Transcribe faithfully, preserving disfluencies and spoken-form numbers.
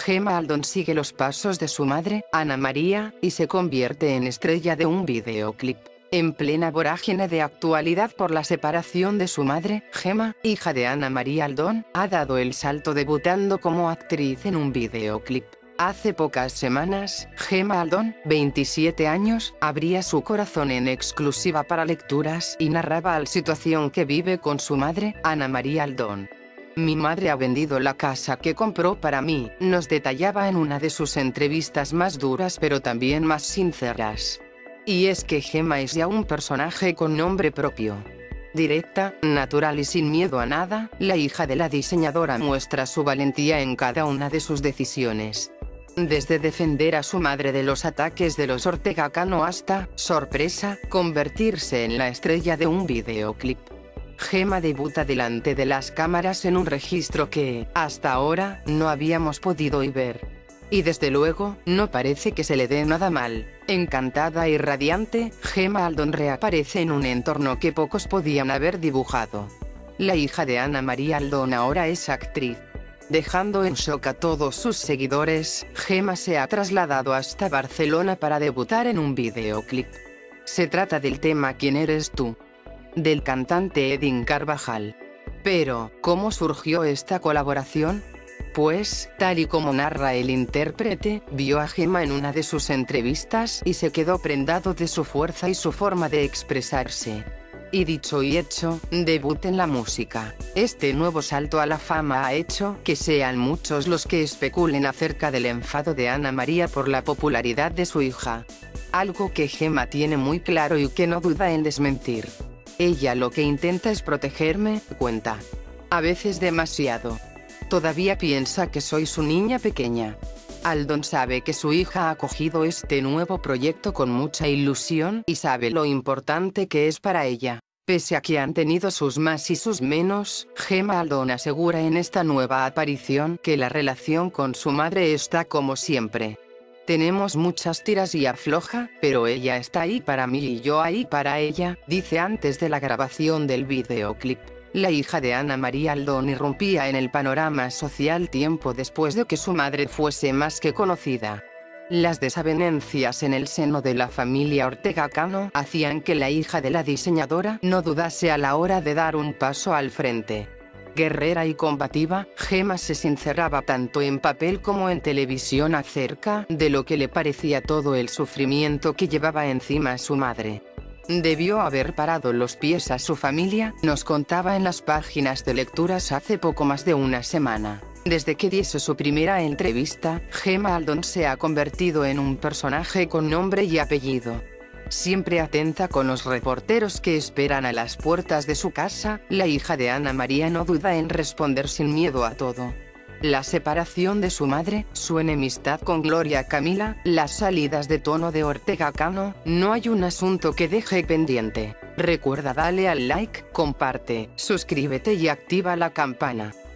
Gemma Aldón sigue los pasos de su madre, Ana María, y se convierte en estrella de un videoclip. En plena vorágine de actualidad por la separación de su madre, Gemma, hija de Ana María Aldón, ha dado el salto debutando como actriz en un videoclip. Hace pocas semanas, Gemma Aldón, veintisiete años, abría su corazón en exclusiva para Lecturas y narraba la situación que vive con su madre, Ana María Aldón. Mi madre ha vendido la casa que compró para mí, nos detallaba en una de sus entrevistas más duras pero también más sinceras. Y es que Gemma es ya un personaje con nombre propio. Directa, natural y sin miedo a nada, la hija de la diseñadora muestra su valentía en cada una de sus decisiones. Desde defender a su madre de los ataques de los Ortega Cano hasta, sorpresa, convertirse en la estrella de un videoclip. Gemma debuta delante de las cámaras en un registro que, hasta ahora, no habíamos podido ver. Y desde luego, no parece que se le dé nada mal. Encantada y radiante, Gemma Aldón reaparece en un entorno que pocos podían haber dibujado. La hija de Ana María Aldón ahora es actriz. Dejando en shock a todos sus seguidores, Gemma se ha trasladado hasta Barcelona para debutar en un videoclip. Se trata del tema ¿Quién eres tú?, del cantante Edín Carvajal. Pero, ¿cómo surgió esta colaboración? Pues, tal y como narra el intérprete, vio a Gemma en una de sus entrevistas y se quedó prendado de su fuerza y su forma de expresarse. Y dicho y hecho, debut en la música. Este nuevo salto a la fama ha hecho que sean muchos los que especulen acerca del enfado de Ana María por la popularidad de su hija. Algo que Gemma tiene muy claro y que no duda en desmentir. Ella lo que intenta es protegerme, cuenta. A veces demasiado. Todavía piensa que soy su niña pequeña. Aldón sabe que su hija ha acogido este nuevo proyecto con mucha ilusión y sabe lo importante que es para ella. Pese a que han tenido sus más y sus menos, Gemma Aldón asegura en esta nueva aparición que la relación con su madre está como siempre. Tenemos muchas tiras y afloja, pero ella está ahí para mí y yo ahí para ella, dice antes de la grabación del videoclip. La hija de Ana María Aldón irrumpía en el panorama social tiempo después de que su madre fuese más que conocida. Las desavenencias en el seno de la familia Ortega Cano hacían que la hija de la diseñadora no dudase a la hora de dar un paso al frente. Guerrera y combativa, Gemma se sinceraba tanto en papel como en televisión acerca de lo que le parecía todo el sufrimiento que llevaba encima su madre. Debió haber parado los pies a su familia, nos contaba en las páginas de Lecturas hace poco más de una semana. Desde que diese su primera entrevista, Gemma Aldón se ha convertido en un personaje con nombre y apellido. Siempre atenta con los reporteros que esperan a las puertas de su casa, la hija de Ana María no duda en responder sin miedo a todo. La separación de su madre, su enemistad con Gloria Camila, las salidas de tono de Ortega Cano, no hay un asunto que deje pendiente. Recuerda darle al like, comparte, suscríbete y activa la campana.